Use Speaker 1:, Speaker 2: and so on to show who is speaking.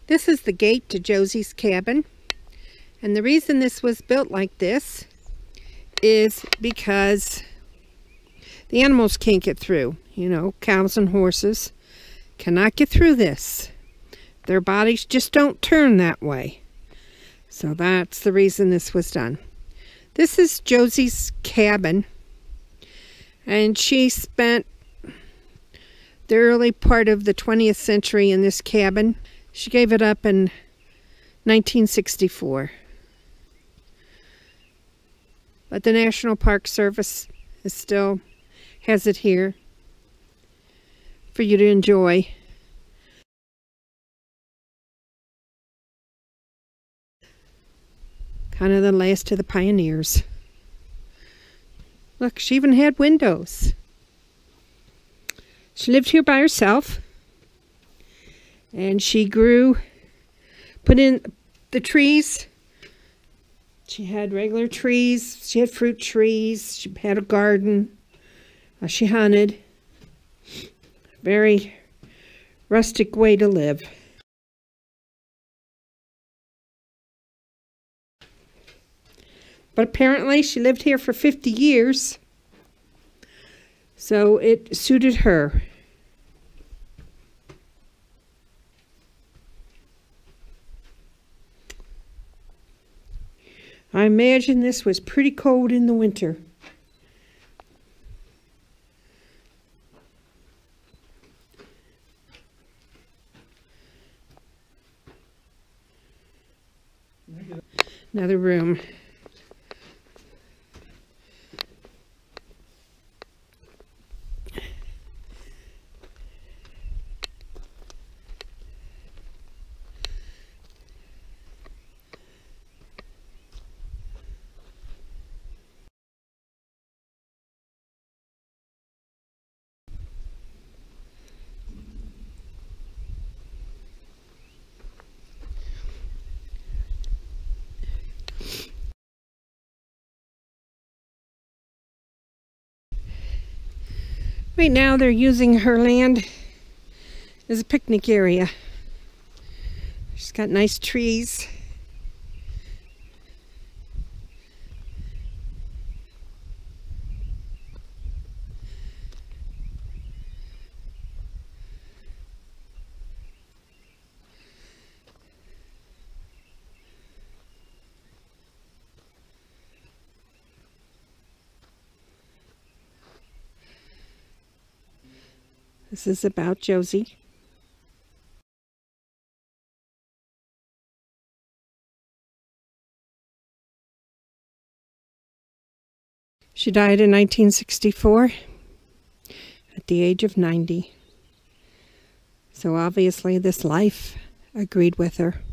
Speaker 1: This is the gate to Josie's cabin, and the reason this was built like this is because the animals can't get through. You know, cows and horses cannot get through this. Their bodies just don't turn that way. So that's the reason this was done. This is Josie's cabin, and she spent the early part of the 20th century in this cabin. She gave it up in 1964. But the National Park Service still has it here for you to enjoy. Kind of the last of the pioneers. Look, she even had windows. She lived here by herself, and she put in the trees. She had regular trees, she had fruit trees, she had a garden, she hunted. Very rustic way to live. But apparently she lived here for 50 years, so it suited her. I imagine this was pretty cold in the winter. Another room. Right now they're using her land as a picnic area. She's got nice trees. This is about Josie. She died in 1964 at the age of 90. So obviously this life agreed with her.